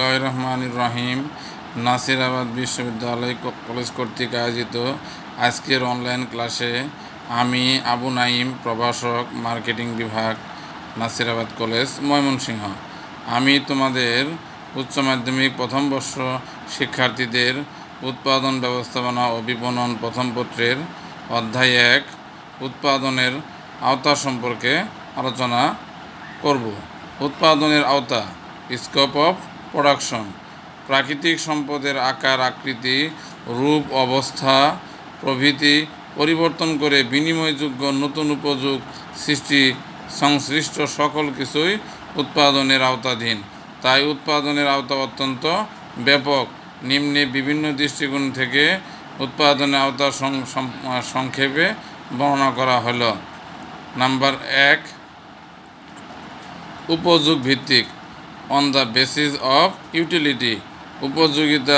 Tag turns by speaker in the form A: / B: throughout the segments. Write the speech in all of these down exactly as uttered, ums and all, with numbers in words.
A: বিসমিল্লাহির রহমানির রহিম। নাসিরাবাদ বিশ্ববিদ্যালয় কলেজ কর্তৃক আয়োজিত আজকের অনলাইন ক্লাসে আমি আবু নাইম, প্রভাষক, মার্কেটিং বিভাগ, নাসিরাবাদ কলেজ, ময়মনসিংহ। আমি তোমাদের উচ্চ মাধ্যমিক প্রথম বর্ষ শিক্ষার্থীদের উৎপাদন ব্যবস্থাপনা ও বিপণন প্রথম পত্রের অধ্যায় এক উৎপাদনের আওতা সম্পর্কে আলোচনা করব। উৎপাদনের আওতা, স্কোপ অফ প্রোডাকশন, প্রাকৃতিক সম্পদের আকার, আকৃতি, রূপ, অবস্থা প্রভৃতি পরিবর্তন করে বিনিময়যোগ্য নতুন উপযোগ সৃষ্টি সংশ্লিষ্ট সকল কিছুই উৎপাদনের আওতাধীন। তাই উৎপাদনের আওতা অত্যন্ত ব্যাপক। নিম্নে বিভিন্ন দৃষ্টিকোণ থেকে উৎপাদনের আওতা সংক্ষেপে বর্ণনা করা হলো। নাম্বার এক, উপযোগ ভিত্তিক, on the basis of utility. উপযোগিতা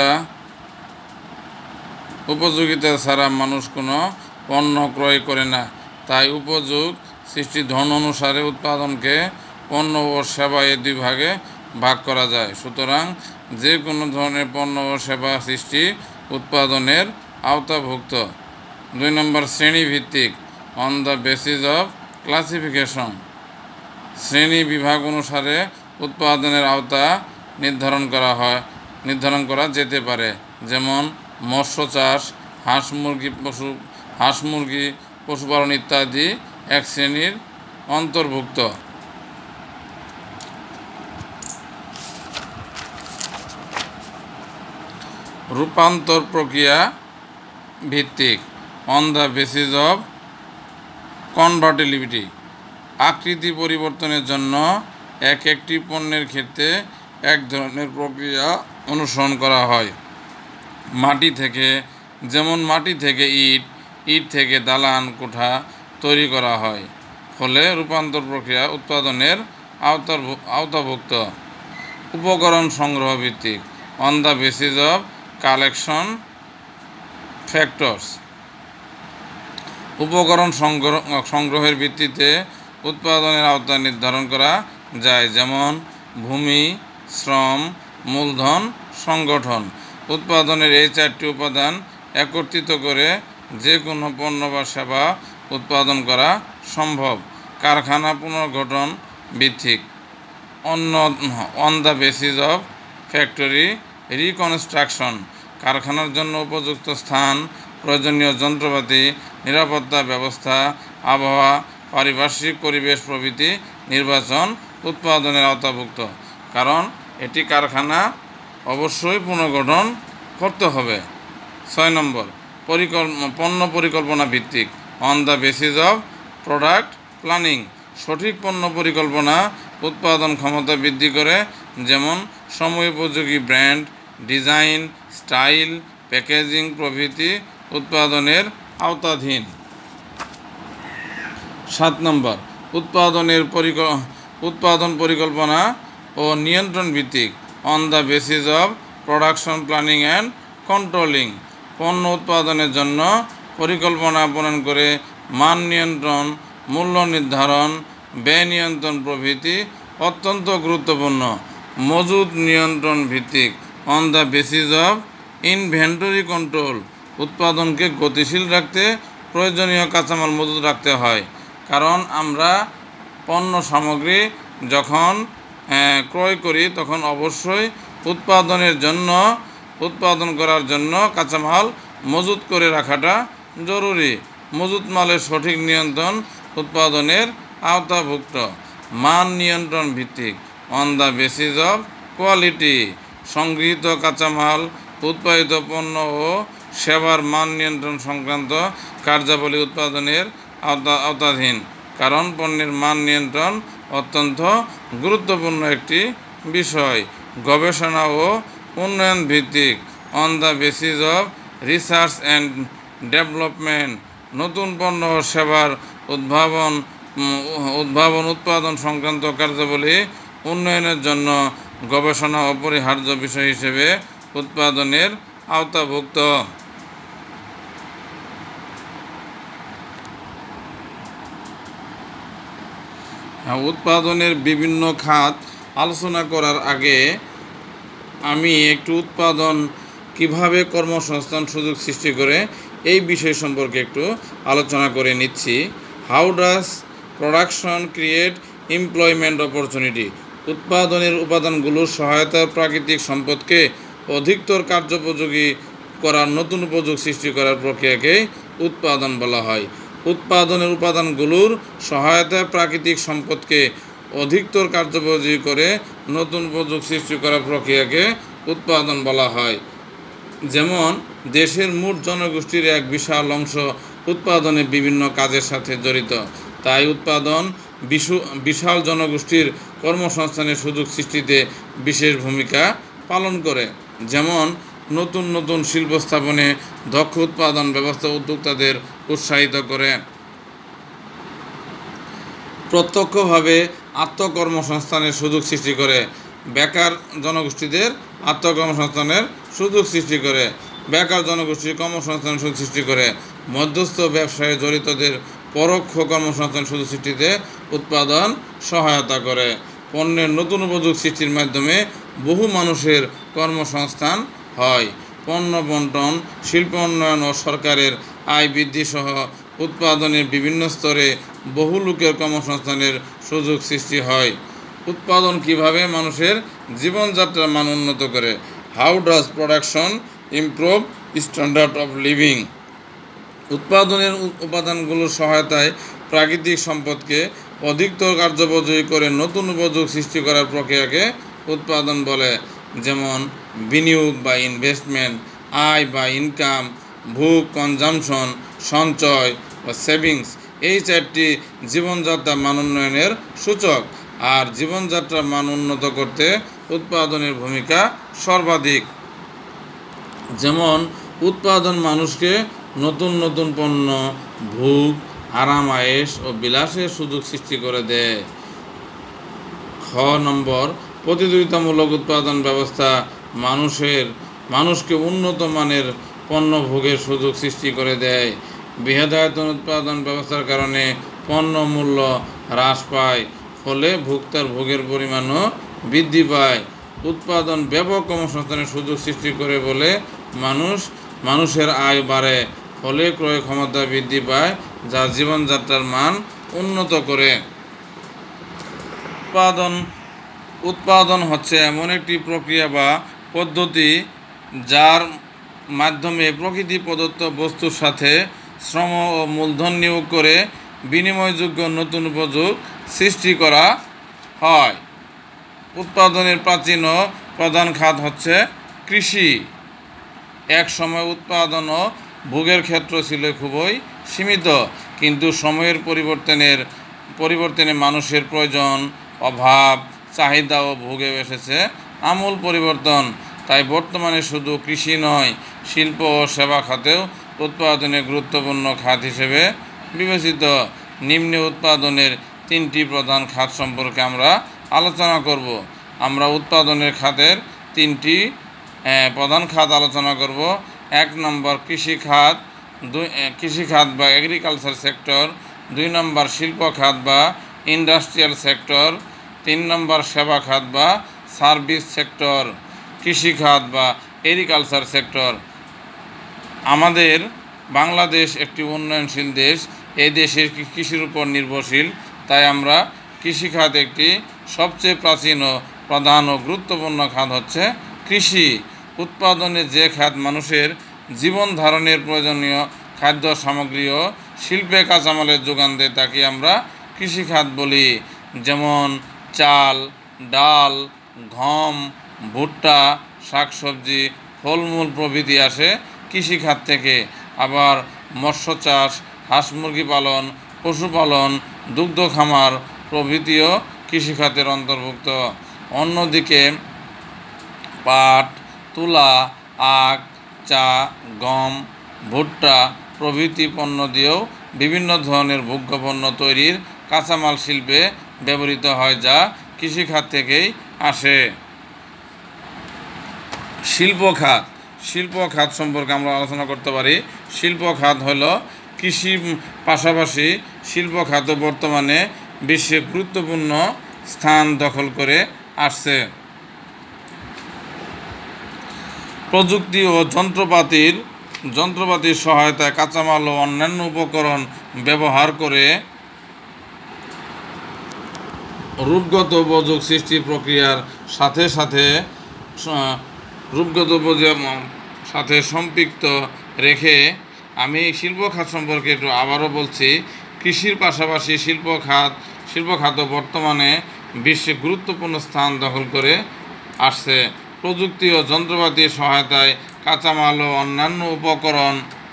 A: উপযোগিতা ছাড়া মানুষ কোনো পণ্য ক্রয় করে না। তাই উপযোগ সৃষ্টির ধরন অনুসারে উৎপাদনকে পণ্য ও সেবা এ দুই ভাগে ভাগ করা যায়। সুতরাং যে কোনো ধরনের পণ্য ও সেবা সৃষ্টি উৎপাদনের আওতাভুক্ত। দুই নম্বর, শ্রেণীভিত্তিক, on the basis of classification. শ্রেণী বিভাগ অনুসারে উৎপাদনের আওতা নির্ধারণ করা হয় নির্ধারণ করা যেতে পারে, যেমন মৎস্য চাষ, হাঁস মুরগি পশু হাঁস মুরগি পশুপালন ইত্যাদি এক শ্রেণীর অন্তর্ভুক্ত। রূপান্তর প্রক্রিয়া ভিত্তিক, on the basis of convertibility. আকৃতি পরিবর্তনের জন্য এক একটি পণ্যের ক্ষেত্রে এক ধরনের প্রক্রিয়া অনুসরণ করা হয়। মাটি থেকে, যেমন মাটি থেকে ইট, ইট থেকে দালান কোঠা তৈরি করা হয়। ফলে রূপান্তর প্রক্রিয়া উৎপাদনের আওতার আওতাভুক্ত। উপকরণ সংগ্রহ ভিত্তিক, on the basis of collection factors. উপকরণ সংগ্রহ সংগ্রহের ভিত্তিতে উৎপাদনের আওতা নির্ধারণ করা যায়, যেমন ভূমি, শ্রম, মূলধন, সংগঠন। উৎপাদনের এই চারটি উপাদান একত্রিত করে যে কোনো পণ্য বা সেবা উৎপাদন করা সম্ভব। কারখানা পুনর্গঠন ভিত্তিক, অন্য on the basis of factory reconstruction. কারখানার জন্য উপযুক্ত স্থান, প্রয়োজনীয় যন্ত্রপাতি, নিরাপত্তা ব্যবস্থা, আবহাওয়া, পারিপার্শ্বিক পরিবেশ প্রভৃতি নির্বাচন উৎপাদনের আওতাভুক্ত। কারণ এটি কারখানা অবশ্যই পুনর্গঠন করতে হবে। ছয় নম্বর, পরিকল্প পণ্য পরিকল্পনা ভিত্তিক, on the basis of product planning. সঠিক পণ্য পরিকল্পনা উৎপাদন ক্ষমতা বৃদ্ধি করে, যেমন সময়োপযোগী ব্র্যান্ড, ডিজাইন, স্টাইল, প্যাকেজিং প্রভৃতি উৎপাদনের আওতাধীন। সাত নম্বর, উৎপাদনের পরিক উৎপাদন পরিকল্পনা ও নিয়ন্ত্রণ ভিত্তিক, on the basis of production planning and controlling. পণ্য উৎপাদনের জন্য পরিকল্পনা প্রণয়ন করে মান নিয়ন্ত্রণ, মূল্য নির্ধারণ, ব্যয় নিয়ন্ত্রণ প্রভৃতি অত্যন্ত গুরুত্বপূর্ণ। মজুদ নিয়ন্ত্রণ ভিত্তিক, on the basis of inventory control. উৎপাদনকে গতিশীল রাখতে প্রয়োজনীয় কাঁচামাল মজুদ রাখতে হয়। কারণ আমরা পণ্য সামগ্রী যখন ক্রয় করি তখন অবশ্যই উৎপাদনের জন্য উৎপাদন করার জন্য কাঁচামাল মজুত করে রাখাটা জরুরি। মজুত মালের সঠিক নিয়ন্ত্রণ উৎপাদনের আওতাভুক্ত। মান নিয়ন্ত্রণ ভিত্তিক, on the basis of quality. সংগৃহীত কাঁচামাল, উৎপাদিত পণ্য ও সেবার মান নিয়ন্ত্রণ সংক্রান্ত কার্যাবলী উৎপাদনের আওতা আওতাধীন। কারণ পণ্যের মান নিয়ন্ত্রণ অত্যন্ত গুরুত্বপূর্ণ একটি বিষয়। গবেষণা ও উন্নয়ন ভিত্তিক, on the basis of research and development. নতুন পণ্য ও সেবার উদ্ভাবন উদ্ভাবন উৎপাদন সংক্রান্ত কার্যাবলী উন্নয়নের জন্য গবেষণা অপরিহার্য বিষয় হিসেবে উৎপাদনের আওতাভুক্ত। উৎপাদনের বিভিন্ন খাত আলোচনা করার আগে আমি একটু উৎপাদন কিভাবে কর্মসংস্থান সুযোগ সৃষ্টি করে এই বিষয় সম্পর্কে একটু আলোচনা করে নিচ্ছি। How does production create employment opportunity? উৎপাদনের উপাদানগুলোর সহায়তা প্রাকৃতিক সম্পদকে অধিকতর কার্যোপযোগী করার নতুন উপযোগ সৃষ্টি করার প্রক্রিয়াকে উৎপাদন বলা হয়। উৎপাদনের উপাদানগুলোর সহায়তায় প্রাকৃতিক সম্পদকে অধিকতর কার্যোপযোগী করে নতুন উপযোগ সৃষ্টি করার প্রক্রিয়াকে উৎপাদন বলা হয়। যেমন দেশের মোট জনগোষ্ঠীর এক বিশাল অংশ উৎপাদনে বিভিন্ন কাজের সাথে জড়িত, তাই উৎপাদন বিশাল জনগোষ্ঠীর কর্মসংস্থানের সুযোগ সৃষ্টিতে বিশেষ ভূমিকা পালন করে। যেমন নতুন নতুন শিল্প স্থাপনে দক্ষ উৎপাদন ব্যবস্থা উদ্যোক্তাদের উৎসাহিত করে। প্রত্যক্ষভাবে আত্মকর্মসংস্থানের সুযোগ সৃষ্টি করে। বেকার জনগোষ্ঠীদের আত্মকর্মসংস্থানের সুযোগ সৃষ্টি করে। বেকার জনগোষ্ঠীর কর্মসংস্থানের সুযোগ সৃষ্টি করে। মধ্যস্থ ব্যবসায় জড়িতদের পরোক্ষ কর্মসংস্থানের সুযোগ সৃষ্টিতে উৎপাদন সহায়তা করে। পণ্যের নতুন উপযোগ সৃষ্টির মাধ্যমে বহু মানুষের কর্মসংস্থান হয়। পণ্য বণ্টন, শিল্প উন্নয়ন ও সরকারের আয় বৃদ্ধি সহ উৎপাদনের বিভিন্ন স্তরে বহু লোকের কর্মসংস্থানের সুযোগ সৃষ্টি হয়। উৎপাদন কিভাবে মানুষের জীবনযাত্রার মান উন্নত করে? How does production improve standard of living? উৎপাদনের উপাদানগুলোর সহায়তায় প্রাকৃতিক সম্পদকে অধিকতর কার্যোপযোগী করে নতুন উপযোগ সৃষ্টি করার প্রক্রিয়াকে উৎপাদন বলে। যেমন বিনিয়োগ বা ইনভেস্টমেন্ট, আয় বা ইনকাম, ভোগ কনজামশন, সঞ্চয় বা সেভিংস, এই চারটি জীবনযাত্রার মান উন্নয়নের সূচক। আর জীবনযাত্রার মান উন্নত করতে উৎপাদনের ভূমিকা সর্বাধিক। যেমন উৎপাদন মানুষকে নতুন নতুন পণ্য, ভোগ, আরাম, আয়েশ ও বিলাসের সুযোগ সৃষ্টি করে দেয়। খ নম্বর, প্রতিযোগিতামূলক উৎপাদন ব্যবস্থা মানুষের মানুষকে উন্নত মানের পণ্য ভোগের সুযোগ সৃষ্টি করে দেয়। বৃহদায়তন উৎপাদন ব্যবস্থার কারণে পণ্য মূল্য হ্রাস পায়, ফলে ভোক্তার ভোগের পরিমাণও বৃদ্ধি পায়। উৎপাদন ব্যাপক কর্মসংস্থানের সুযোগ সৃষ্টি করে বলে মানুষ মানুষের আয় বাড়ে, ফলে ক্রয় ক্ষমতা বৃদ্ধি পায়, যা জীবনযাত্রার মান উন্নত করে। উৎপাদন উৎপাদন হচ্ছে এমন একটি প্রক্রিয়া বা পদ্ধতি যার মাধ্যমে প্রকৃতি প্রদত্ত বস্তুর সাথে শ্রম ও মূলধন নিয়োগ করে বিনিময়যোগ্য নতুন উপযোগ সৃষ্টি করা হয়। উৎপাদনের প্রাচীন ও প্রধান খাত হচ্ছে কৃষি। এক সময় উৎপাদন ও ভোগের ক্ষেত্র ছিল খুবই সীমিত, কিন্তু সময়ের পরিবর্তনের পরিবর্তনে মানুষের প্রয়োজন, অভাব, চাহিদা ও ভোগে এসেছে আমূল পরিবর্তন। তাই বর্তমানে শুধু কৃষি নয়, শিল্প ও সেবা খাতেও উৎপাদনের গুরুত্বপূর্ণ খাত হিসেবে বিবেচিত। নিম্নে উৎপাদনের তিনটি প্রধান খাত সম্পর্কে আমরা আলোচনা করব। আমরা উৎপাদনের খাতের তিনটি প্রধান খাত আলোচনা করব। এক নম্বর কৃষি খাত, দুই কৃষি খাত বা এগ্রিকালচার সেক্টর। দুই নম্বর শিল্প খাত বা ইন্ডাস্ট্রিয়াল সেক্টর। তিন নম্বর সেবা খাত বা সার্ভিস সেক্টর। কৃষি খাত বা এগ্রিকালচার সেক্টর। আমাদের বাংলাদেশ একটি উন্নয়নশীল দেশ। এই দেশের কৃষির উপর নির্ভরশীল, তাই আমরা কৃষি খাত একটি সবচেয়ে প্রাচীন ও প্রধান ও গুরুত্বপূর্ণ খাত হচ্ছে কৃষি। উৎপাদনে যে খাত মানুষের জীবন ধারণের প্রয়োজনীয় খাদ্য সামগ্রী ও শিল্পে কাঁচামালের যোগান দেয় তাকে আমরা কৃষি খাত বলি। যেমন চাল, ডাল, গম, ভুট্টা, শাকসবজি, ফলমূল প্রভৃতি আসে কৃষি খাত থেকে। আবার মৎস্য চাষ, হাঁস মুরগি পালন, পশুপালন, দুগ্ধ খামার প্রভৃতিও কৃষি খাতের অন্তর্ভুক্ত। অন্যদিকে পাট, তুলা, আখ, চা, গম, ভুট্টা প্রভৃতি পণ্য দিয়েও বিভিন্ন ধরনের ভোগ্যপণ্য তৈরির কাঁচামাল শিল্পে ব্যবহৃত হয়, যা কৃষি খাত থেকেই আসে। শিল্প খাত শিল্প খাত সম্পর্কে আমরা আলোচনা করতে পারি। শিল্প খাত হল কৃষির পাশাপাশি শিল্প খাত বর্তমানে বিশ্বে গুরুত্বপূর্ণ স্থান দখল করে আসছে। প্রযুক্তি ও যন্ত্রপাতির যন্ত্রপাতির সহায়তায় কাঁচামাল ও অন্যান্য উপকরণ ব্যবহার করে রূপগত উপযোগ সৃষ্টি প্রক্রিয়ার সাথে সাথে রূপগত উপযোগ সাথে সম্পৃক্ত রেখে আমি শিল্প খাত সম্পর্কে একটু আবারও বলছি। কৃষির পাশাপাশি শিল্প খাত শিল্প খাত বর্তমানে বিশ্বে গুরুত্বপূর্ণ স্থান দখল করে আসছে। প্রযুক্তি ও যন্ত্রপাতির সহায়তায় কাঁচামাল ও অন্যান্য উপকরণ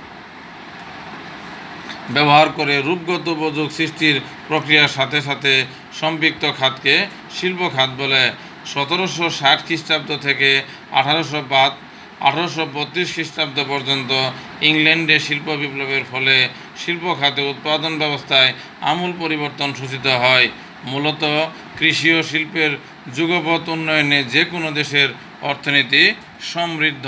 A: ব্যবহার করে রূপগত উপযোগ সৃষ্টির প্রক্রিয়ার সাথে সাথে সম্পৃক্ত খাতকে শিল্প খাত বলে। সতেরোশো ষাট খ্রিস্টাব্দ থেকে আঠারোশো পাঁচ আঠারোশো বত্রিশ খ্রিস্টাব্দ পর্যন্ত ইংল্যান্ডে শিল্প বিপ্লবের ফলে শিল্প খাতে উৎপাদন ব্যবস্থায় আমূল পরিবর্তন সূচিত হয়। মূলত কৃষি ও শিল্পের যুগপৎ উন্নয়নে যে কোনো দেশের অর্থনীতি সমৃদ্ধ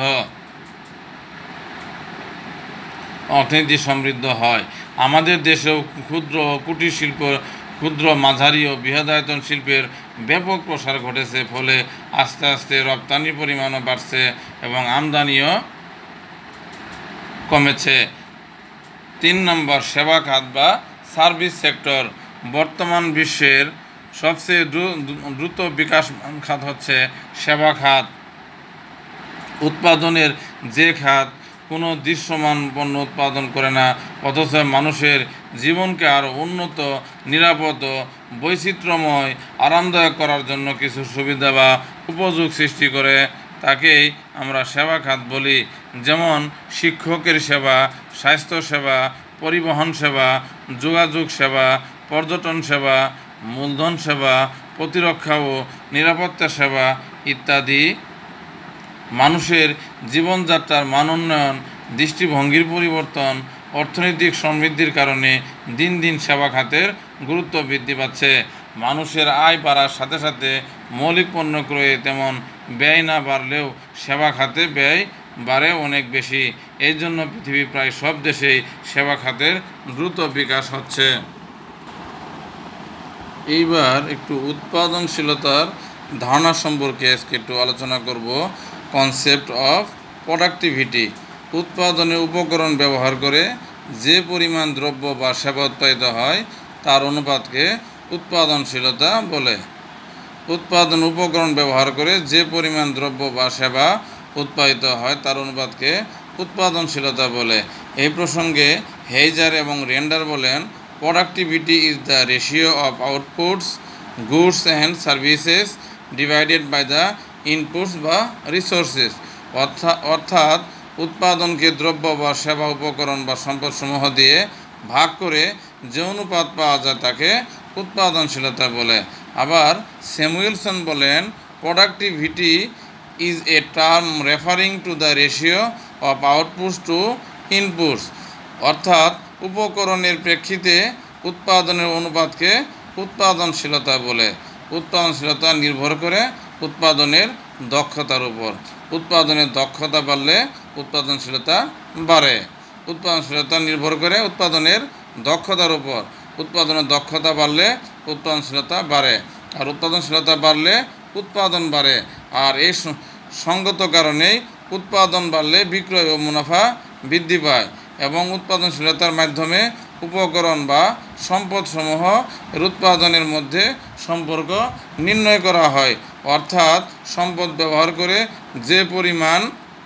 A: অর্থনীতি সমৃদ্ধ হয়। আমাদের দেশেও ক্ষুদ্র ও কুটির শিল্প ক্ষুদ্র মাঝারি ও বৃহদায়তন শিল্পের ব্যাপক প্রসার ঘটেছে, ফলে আস্তে আস্তে রপ্তানির পরিমাণও বাড়ছে এবং আমদানিও কমেছে। তিন নম্বর সেবা খাত বা সার্ভিস সেক্টর। বর্তমান বিশ্বের সবচেয়ে দ্রুত বিকাশ খাত হচ্ছে সেবা খাত। উৎপাদনের যে খাত কোনো দৃশ্যমান পণ্য উৎপাদন করে না, অথচ মানুষের জীবনকে আরও উন্নত, নিরাপদ, বৈচিত্র্যময়, আরামদায়ক করার জন্য কিছু সুবিধা বা উপযোগ সৃষ্টি করে, তাকেই আমরা সেবা খাত বলি। যেমন শিক্ষকের সেবা, স্বাস্থ্যসেবা, পরিবহন সেবা, যোগাযোগ সেবা, পর্যটন সেবা, মূলধন সেবা, প্রতিরক্ষা ও নিরাপত্তা সেবা ইত্যাদি। মানুষের জীবনযাত্রার মান উন্নয়ন, দৃষ্টিভঙ্গির পরিবর্তন, অর্থনৈতিক সমৃদ্ধির কারণে দিন দিন সেবা খাতের গুরুত্ব বৃদ্ধি পাচ্ছে। মানুষের আয় বাড়ার সাথে সাথে মৌলিক পণ্য ক্রয়ে তেমন ব্যয় না বাড়লেও সেবা খাতে ব্যয় বাড়ে অনেক বেশি। এই জন্য পৃথিবীর প্রায় সব দেশেই সেবা খাতের দ্রুত বিকাশ হচ্ছে। এইবার একটু উৎপাদনশীলতার ধারণা সম্পর্কে আজকে একটু আলোচনা করব। Concept of productivity. উৎপাদনে উপকরণ ব্যবহার করে যে পরিমাণ দ্রব্য বা সেবা উৎপাদিত হয় তার অনুপাতকে উৎপাদনশীলতা বলে। উৎপাদন উপকরণ ব্যবহার করে যে পরিমাণ দ্রব্য বা সেবা উৎপাদিত হয় তার অনুপাতকে উৎপাদনশীলতা বলে। এই প্রসঙ্গে হেইজার এবং রেন্ডার বলেন, productivity is the ratio of outputs, goods and services divided by the inputs বা রিসোর্সেস। অর্থাৎ উৎপাদনকে দ্রব্য বা সেবা, উপকরণ বা সম্পদসমূহ দিয়ে ভাগ করে যে অনুপাত পাওয়া যায় তাকে উৎপাদনশীলতা বলে। আবার স্যামুয়েলসন বলেন, productivity is a term referring to the ratio of outputs to inputs. অর্থাৎ উপকরণের প্রেক্ষিতে উৎপাদনের অনুপাতকে উৎপাদনশীলতা বলে। উৎপাদনশীলতা নির্ভর করে উৎপাদনের দক্ষতার উপর। উৎপাদনের দক্ষতা বাড়লে উৎপাদনশীলতা বাড়ে। উৎপাদনশীলতা নির্ভর করে উৎপাদনের দক্ষতার উপর। উৎপাদনের দক্ষতা বাড়লে উৎপাদনশীলতা বাড়ে, আর উৎপাদনশীলতা বাড়লে উৎপাদন বাড়ে। আর এই সঙ্গত কারণেই উৎপাদন বাড়লে বিক্রয় ও মুনাফা বৃদ্ধি পায় এবং উৎপাদনশীলতার মাধ্যমে উপকরণ বা সম্পদসমূহ এর উৎপাদনের মধ্যে সম্পর্ক নির্ণয় করা হয়। অর্থাৎ সম্পদ ব্যবহার করে যে পরিমাণ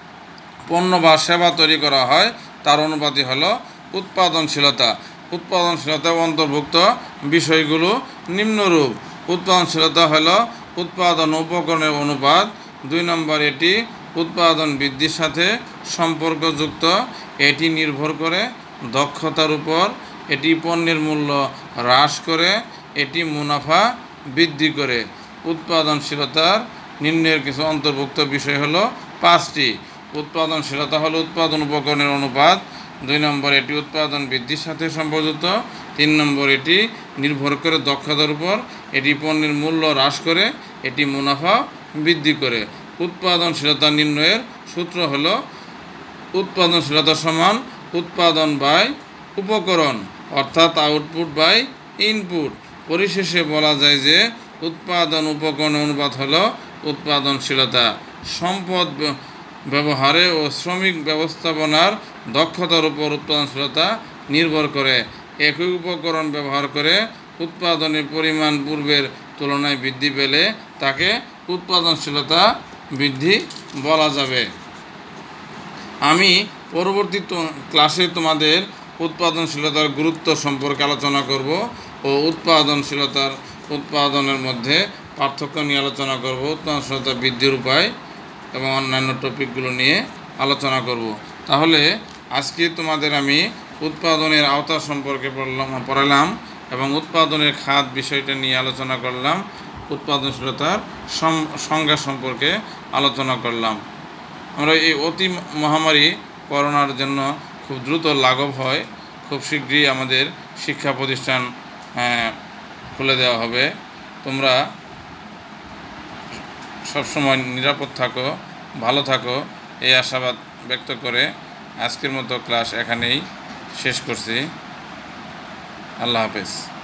A: পণ্য বা সেবা তৈরি করা হয় তার অনুপাতই হলো উৎপাদনশীলতা। উৎপাদনশীলতা অন্তর্ভুক্ত বিষয়গুলো নিম্নরূপ। উৎপাদনশীলতা হলো উৎপাদন উপকরণের অনুপাত। দুই নম্বর, এটি উৎপাদন বৃদ্ধির সাথে সম্পর্কযুক্ত। এটি নির্ভর করে দক্ষতার উপর। এটি পণ্যের মূল্য হ্রাস করে। এটি মুনাফা বৃদ্ধি করে। উৎপাদনশীলতার নিম্নের কিছু অন্তর্ভুক্ত বিষয় হলো পাঁচটি। উৎপাদনশীলতা হলো উৎপাদন উপকরণের অনুপাত। দুই নম্বর, এটি উৎপাদন বৃদ্ধির সাথে সম্পর্কিত। তিন নম্বর, এটি নির্ভর করে দক্ষতার উপর। এটি পণ্যের মূল্য হ্রাস করে। এটি মুনাফা বৃদ্ধি করে। উৎপাদনশীলতা নির্ণয়ের সূত্র হলো উৎপাদনশীলতা সমান উৎপাদন বাই উপকরণ, অর্থাৎ আউটপুট বাই ইনপুট। পরিশেষে বলা যায় যে উৎপাদন উপকরণ অনুপাত হলো উৎপাদনশীলতা। সম্পদ ব্যবহারে ও শ্রমিক ব্যবস্থাপনার দক্ষতার উপর উৎপাদনশীলতা নির্ভর করে। একই উপকরণ ব্যবহার করে উৎপাদনের পরিমাণ পূর্বের তুলনায় বৃদ্ধি পেলে তাকে উৎপাদনশীলতা বৃদ্ধি বলা যাবে। আমি পরবর্তী ক্লাসে তোমাদের উৎপাদনশীলতার গুরুত্ব সম্পর্কে আলোচনা করব ও উৎপাদনশীলতার উৎপাদনের মধ্যে পার্থক্য নিয়ে আলোচনা করব, উৎপাদনশীলতা বৃদ্ধির উপায় এবং অন্যান্য টপিকগুলো নিয়ে আলোচনা করব। তাহলে আজকে তোমাদের আমি উৎপাদনের আওতা সম্পর্কে পড়লাম পড়ালাম এবং উৎপাদনের খাত বিষয়টা নিয়ে আলোচনা করলাম, উৎপাদনশীলতার সংজ্ঞা সম্পর্কে আলোচনা করলাম। আমরা এই অতি মহামারী করোনার জন্য খুব দ্রুত লাঘব হয়, খুব শীঘ্রই আমাদের শিক্ষা প্রতিষ্ঠান খুলে দেওয়া হবে। তোমরা সবসময় নিরাপদ থাকো, ভালো থাকো, এই আশাবাদ ব্যক্ত করে আজকের মতো ক্লাস এখানেই শেষ করছি। আল্লাহ হাফেজ।